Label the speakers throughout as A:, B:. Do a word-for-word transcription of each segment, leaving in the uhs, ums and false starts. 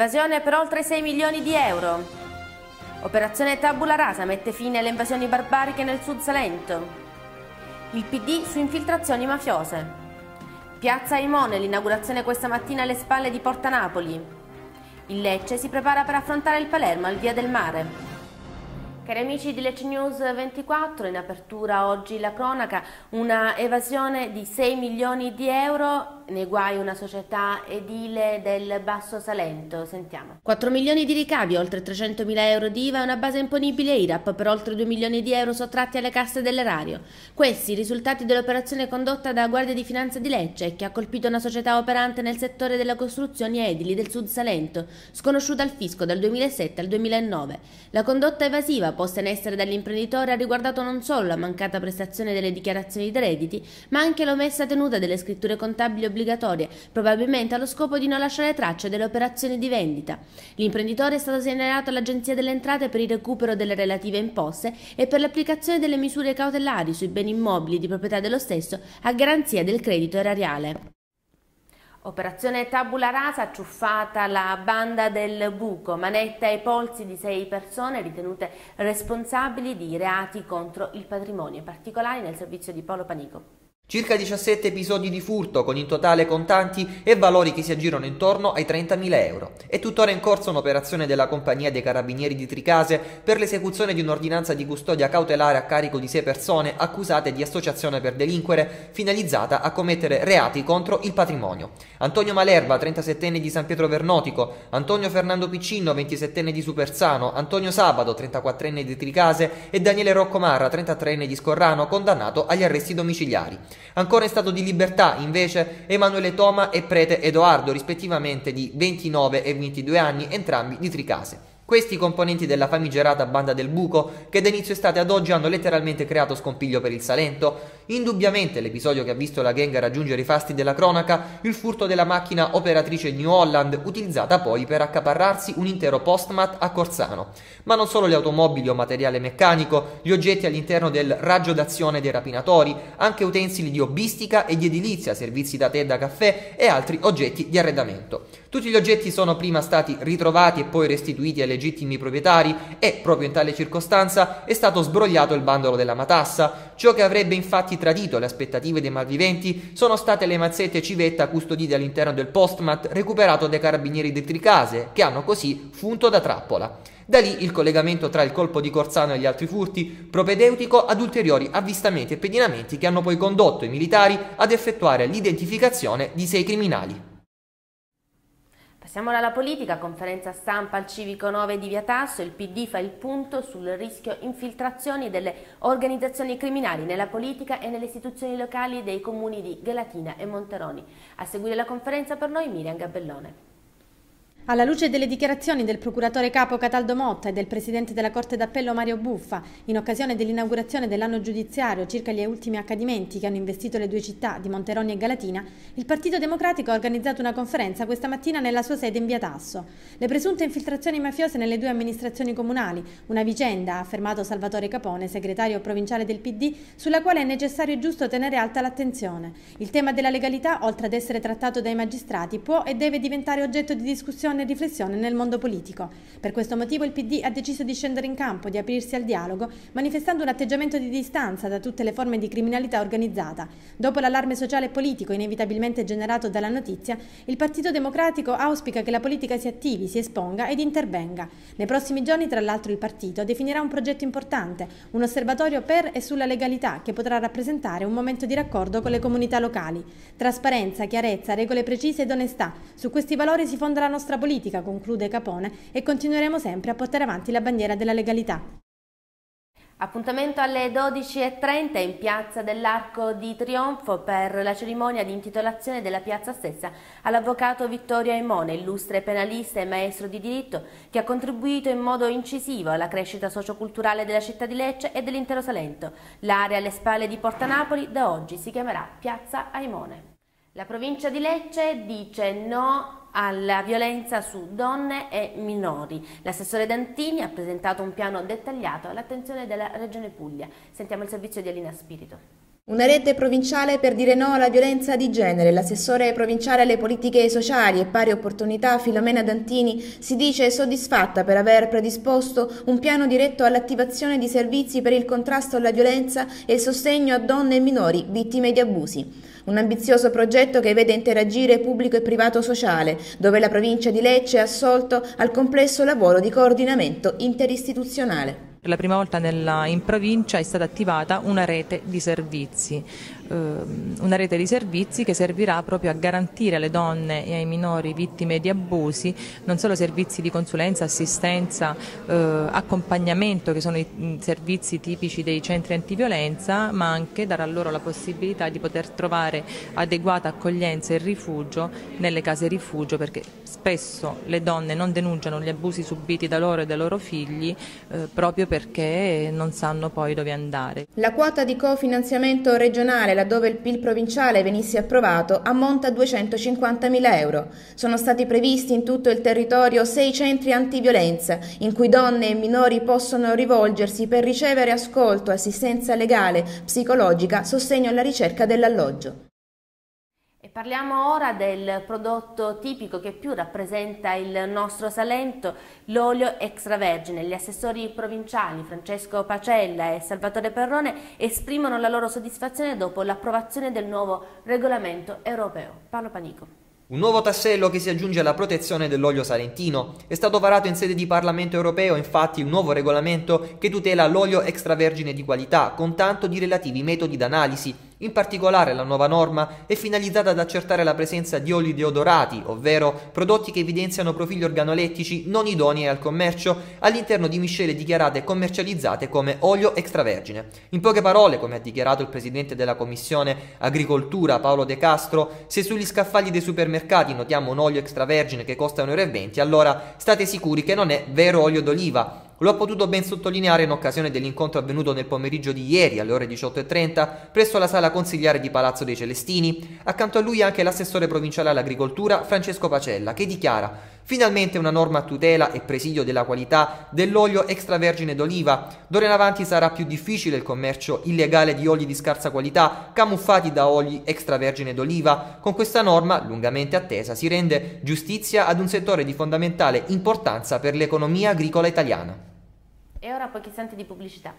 A: Evasione per oltre sei milioni di euro. Operazione Tabula Rasa mette fine alle invasioni barbariche nel Sud Salento. Il P D su infiltrazioni mafiose. Piazza Aimone, l'inaugurazione questa mattina alle spalle di Porta Napoli. Il Lecce si prepara per affrontare il Palermo al Via del Mare. Cari amici di Lecce News ventiquattro, in apertura oggi la cronaca, una evasione di sei milioni di euro, nei guai una società edile del Basso Salento. Sentiamo. quattro milioni di ricavi, oltre trecentomila euro di I V A e una base imponibile I R A P per oltre due milioni di euro sottratti alle casse dell'erario. Questi i risultati dell'operazione condotta da Guardia di Finanza di Lecce, che ha colpito una società operante nel settore delle costruzioni edili del Sud Salento, sconosciuta al fisco dal duemilasette al duemilanove. La condotta evasiva posta in essere dall'imprenditore ha riguardato non solo la mancata prestazione delle dichiarazioni dei redditi, ma anche l'omessa tenuta delle scritture contabili obbligatorie, probabilmente allo scopo di non lasciare tracce delle operazioni di vendita. L'imprenditore è stato segnalato all'Agenzia delle Entrate per il recupero delle relative imposte e per l'applicazione delle misure cautelari sui beni immobili di proprietà dello stesso a garanzia del credito erariale. Operazione Tabula Rasa, acciuffata la banda del buco, manetta ai polsi di sei persone ritenute responsabili di reati contro il patrimonio, particolari nel servizio di Paolo Panico.
B: Circa diciassette episodi di furto, con in totale contanti e valori che si aggirano intorno ai trentamila euro. È tuttora in corso un'operazione della Compagnia dei Carabinieri di Tricase per l'esecuzione di un'ordinanza di custodia cautelare a carico di sei persone accusate di associazione per delinquere finalizzata a commettere reati contro il patrimonio. Antonio Malerba, trentasettenne di San Pietro Vernotico, Antonio Fernando Piccinno, ventisettenne di Supersano, Antonio Sabato, trentaquattrenne di Tricase e Daniele Roccomarra, trentatreenne di Scorrano, condannato agli arresti domiciliari. Ancora in stato di libertà, invece, Emanuele Toma e Prete Edoardo, rispettivamente di ventinove e ventidue anni, entrambi di Tricase. Questi componenti della famigerata banda del buco, che da inizio estate ad oggi hanno letteralmente creato scompiglio per il Salento. Indubbiamente l'episodio che ha visto la gang raggiungere i fasti della cronaca, il furto della macchina operatrice New Holland, utilizzata poi per accaparrarsi un intero postmat a Corsano. Ma non solo le automobili o materiale meccanico, gli oggetti all'interno del raggio d'azione dei rapinatori, anche utensili di hobbistica e di edilizia, servizi da tè e da caffè e altri oggetti di arredamento. Tutti gli oggetti sono prima stati ritrovati e poi restituiti ai legittimi proprietari e, proprio in tale circostanza, è stato sbrogliato il bandolo della matassa. Ciò che avrebbe infatti tradito le aspettative dei malviventi sono state le mazzette civetta custodite all'interno del postmat recuperato dai carabinieri di Tricase, che hanno così funto da trappola. Da lì il collegamento tra il colpo di Corsano e gli altri furti, propedeutico ad ulteriori avvistamenti e pedinamenti che hanno poi condotto i militari ad effettuare l'identificazione di sei criminali.
A: Passiamo alla politica, conferenza stampa al Civico nove di Via Tasso, il P D fa il punto sul rischio infiltrazioni delle organizzazioni criminali nella politica e nelle istituzioni locali dei comuni di Galatina e Monteroni. A seguire la conferenza per noi Miriam Gabellone.
C: Alla luce delle dichiarazioni del procuratore capo Cataldo Motta e del presidente della Corte d'Appello Mario Buffa in occasione dell'inaugurazione dell'anno giudiziario circa gli ultimi accadimenti che hanno investito le due città di Monteroni e Galatina, il Partito Democratico ha organizzato una conferenza questa mattina nella sua sede in Via Tasso. Le presunte infiltrazioni mafiose nelle due amministrazioni comunali, una vicenda, ha affermato Salvatore Capone, segretario provinciale del P D, sulla quale è necessario e giusto tenere alta l'attenzione. Il tema della legalità, oltre ad essere trattato dai magistrati, può e deve diventare oggetto di discussione e riflessione nel mondo politico. Per questo motivo il P D ha deciso di scendere in campo, di aprirsi al dialogo, manifestando un atteggiamento di distanza da tutte le forme di criminalità organizzata. Dopo l'allarme sociale e politico inevitabilmente generato dalla notizia, il Partito Democratico auspica che la politica si attivi, si esponga ed intervenga. Nei prossimi giorni, tra l'altro, il partito definirà un progetto importante, un osservatorio per e sulla legalità che potrà rappresentare un momento di raccordo con le comunità locali. Trasparenza, chiarezza, regole precise ed onestà. Su questi valori si fonda la nostra politica, conclude Capone, e continueremo sempre a portare avanti la bandiera della legalità.
A: Appuntamento alle dodici e trenta in Piazza dell'Arco di Trionfo per la cerimonia di intitolazione della piazza stessa all'avvocato Vittorio Aimone, illustre penalista e maestro di diritto che ha contribuito in modo incisivo alla crescita socioculturale della città di Lecce e dell'intero Salento. L'area alle spalle di Porta Napoli da oggi si chiamerà Piazza Aimone. La provincia di Lecce dice no alla violenza su donne e minori. L'assessore Dantini ha presentato un piano dettagliato all'attenzione della Regione Puglia. Sentiamo il servizio di Alina Spirito.
D: Una rete provinciale per dire no alla violenza di genere. L'assessore provinciale alle politiche sociali e pari opportunità Filomena Dantini si dice soddisfatta per aver predisposto un piano diretto all'attivazione di servizi per il contrasto alla violenza e il sostegno a donne e minori vittime di abusi. Un ambizioso progetto che vede interagire pubblico e privato sociale, dove la provincia di Lecce è assolto al complesso lavoro di coordinamento interistituzionale.
E: Per la prima volta nella, in provincia è stata attivata una rete di servizi, eh, una rete di servizi che servirà proprio a garantire alle donne e ai minori vittime di abusi non solo servizi di consulenza, assistenza, eh, accompagnamento, che sono i, i servizi tipici dei centri antiviolenza, ma anche darà loro la possibilità di poter trovare adeguata accoglienza e rifugio nelle case rifugio, perché spesso le donne non denunciano gli abusi subiti da loro e dai loro figli eh, proprio perché non sanno poi dove andare.
D: La quota di cofinanziamento regionale, laddove il P I L provinciale venisse approvato, ammonta a duecentocinquantamila euro. Sono stati previsti in tutto il territorio sei centri antiviolenza, in cui donne e minori possono rivolgersi per ricevere ascolto, assistenza legale, psicologica, sostegno alla ricerca dell'alloggio.
A: E parliamo ora del prodotto tipico che più rappresenta il nostro Salento, l'olio extravergine. Gli assessori provinciali Francesco Pacella e Salvatore Perrone esprimono la loro soddisfazione dopo l'approvazione del nuovo regolamento europeo. Paolo Panico.
B: Un nuovo tassello che si aggiunge alla protezione dell'olio salentino. È stato varato in sede di Parlamento europeo infatti un nuovo regolamento che tutela l'olio extravergine di qualità con tanto di relativi metodi d'analisi. In particolare la nuova norma è finalizzata ad accertare la presenza di oli deodorati, ovvero prodotti che evidenziano profili organolettici non idonei al commercio all'interno di miscele dichiarate e commercializzate come olio extravergine. In poche parole, come ha dichiarato il presidente della Commissione Agricoltura Paolo De Castro, se sugli scaffali dei supermercati notiamo un olio extravergine che costa un euro e venti, allora state sicuri che non è vero olio d'oliva. Lo ha potuto ben sottolineare in occasione dell'incontro avvenuto nel pomeriggio di ieri alle ore diciotto e trenta presso la sala consigliare di Palazzo dei Celestini. Accanto a lui anche l'assessore provinciale all'agricoltura Francesco Pacella, che dichiara: finalmente una norma a tutela e presidio della qualità dell'olio extravergine d'oliva. D'ora in avanti sarà più difficile il commercio illegale di oli di scarsa qualità camuffati da oli extravergine d'oliva. Con questa norma, lungamente attesa, si rende giustizia ad un settore di fondamentale importanza per l'economia agricola italiana.
A: E ora pochi istanti di pubblicità.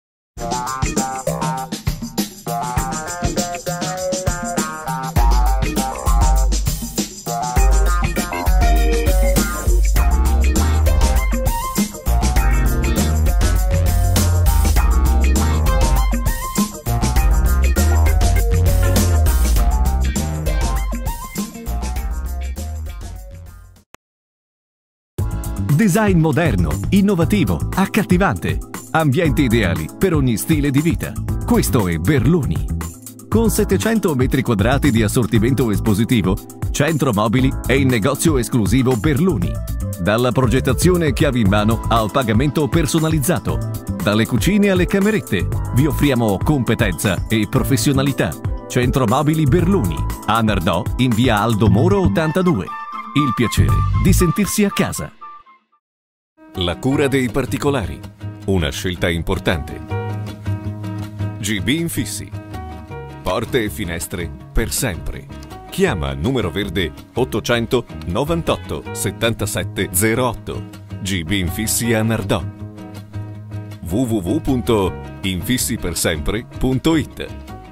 F: Design moderno, innovativo, accattivante. Ambienti ideali per ogni stile di vita. Questo è Berluni. Con settecento metri quadrati di assortimento espositivo, Centro Mobili è il negozio esclusivo Berluni. Dalla progettazione chiavi in mano al pagamento personalizzato. Dalle cucine alle camerette, vi offriamo competenza e professionalità. Centro Mobili Berluni, a Nardò, in via Aldo Moro ottantadue. Il piacere di sentirsi a casa.
G: La cura dei particolari, una scelta importante. G B Infissi. Porte e finestre per sempre. Chiama numero verde ottocento novantotto settantasette zero otto. G B Infissi a Nardò. w w w punto infissipersempre punto it.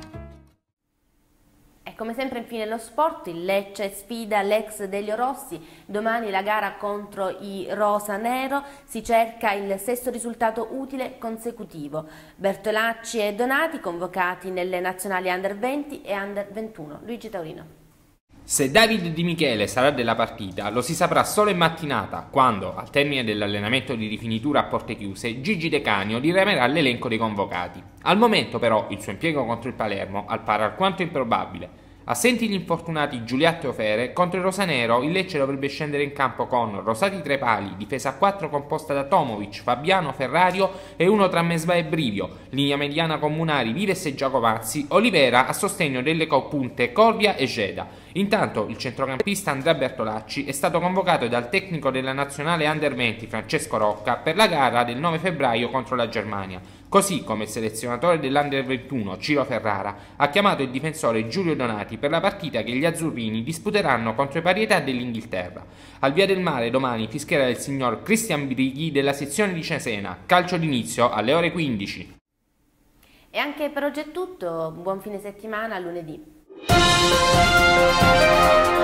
A: Come sempre infine lo sport, il Lecce sfida l'ex Delio Rossi, domani la gara contro i Rosanero, si cerca il sesto risultato utile consecutivo. Bertolacci e Donati convocati nelle nazionali under venti e under ventuno. Luigi Taurino.
H: Se David Di Michele sarà della partita lo si saprà solo in mattinata, quando, al termine dell'allenamento di rifinitura a porte chiuse, Gigi De Canio rileverà l'elenco dei convocati. Al momento però il suo impiego contro il Palermo appare alquanto improbabile. Assenti gli infortunati Giulietto e Ofere, contro il Rosanero il Lecce dovrebbe scendere in campo con Rosati tre pali, difesa a quattro composta da Tomovic, Fabiano, Ferrario e uno tra Mesva e Brivio, linea mediana con Munari, Vives e Giacomazzi, Olivera a sostegno delle copunte Corvia e Geda. Intanto il centrocampista Andrea Bertolacci è stato convocato dal tecnico della nazionale under venti Francesco Rocca per la gara del nove febbraio contro la Germania. Così come il selezionatore dell'Under ventuno Ciro Ferrara ha chiamato il difensore Giulio Donati per la partita che gli azzurrini disputeranno contro i Parietà dell'Inghilterra. Al Via del Mare domani fischierà il signor Cristian Brighi della sezione di Cesena. Calcio d'inizio alle ore quindici.
A: E anche per oggi è tutto, buon fine settimana, a lunedì.